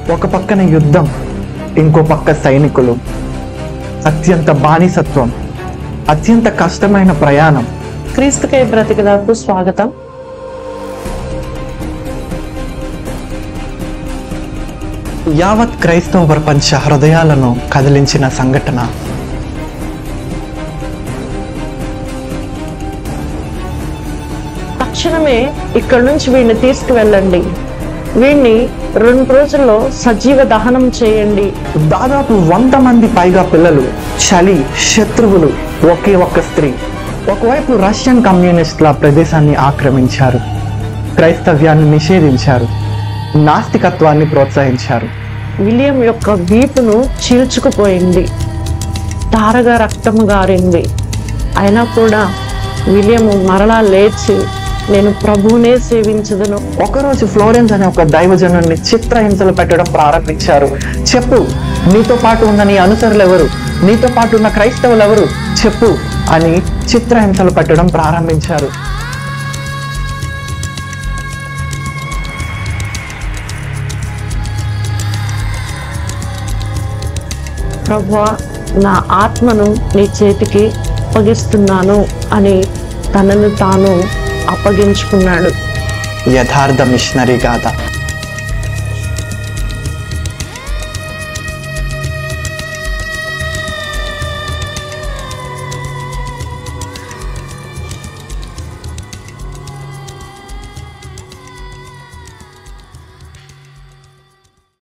ఒక పక్కన యుద్ధం, ఇంకో పక్క సైనికులు, అత్యంత బానిసత్వం, అత్యంత కష్టమైన ప్రయాణం. క్రీస్తుకై బ్రతికలకు స్వాగతం. యావత్ క్రైస్తవ ప్రపంచ హృదయాలను కదిలించిన సంఘటన. తక్షణమే ఇక్కడ నుంచి వీడిని తీసుకువెళ్ళండి, వీడిని 2 రోజుల్లో సజీవ దహనం చేయండి. దాదాపు 100 మంది పైగా పిల్లలు, చలి, శత్రువులు, ఒకే ఒక్క స్త్రీ. ఒకవైపు రష్యన్ కమ్యూనిస్టుల ప్రదేశాన్ని ఆక్రమించారు, క్రైస్తవ్యాన్ని నిషేధించారు, నాస్తికత్వాన్ని ప్రోత్సహించారు. విలియం యొక్క వీపును చీల్చుకుపోయింది, ధారగా రక్తము గారింది. అయినా కూడా విలియము మరలా లేచి నేను ప్రభువునే సేవించదును. ఒకరోజు ఫ్లోరెన్స్ అనే ఒక దైవజనుడిని చిత్రహింసలు పెట్టడం ప్రారంభించారు. చెప్పు, నీతో పాటు ఉన్న నీ అనుచరులు ఎవరు, నీతో పాటు ఉన్న క్రైస్తవులు ఎవరు, చెప్పు అని చిత్రహింసలు పెట్టడం ప్రారంభించారు. ప్రభువా, నా ఆత్మను నీ చేతికి అప్పగిస్తున్నాను అని తనను తాను అప్పగించుకున్నాడు. యథార్థ మిషనరీ గాథ.